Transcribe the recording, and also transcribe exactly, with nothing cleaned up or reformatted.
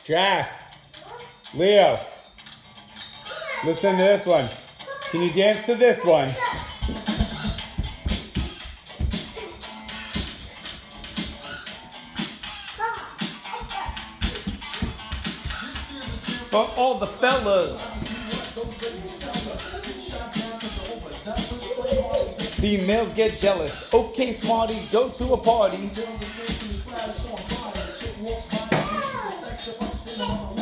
Jack. Leo. Listen to this one. Can you dance to this one? For all the fellas. Females get jealous. Okay, smarty, go to a party.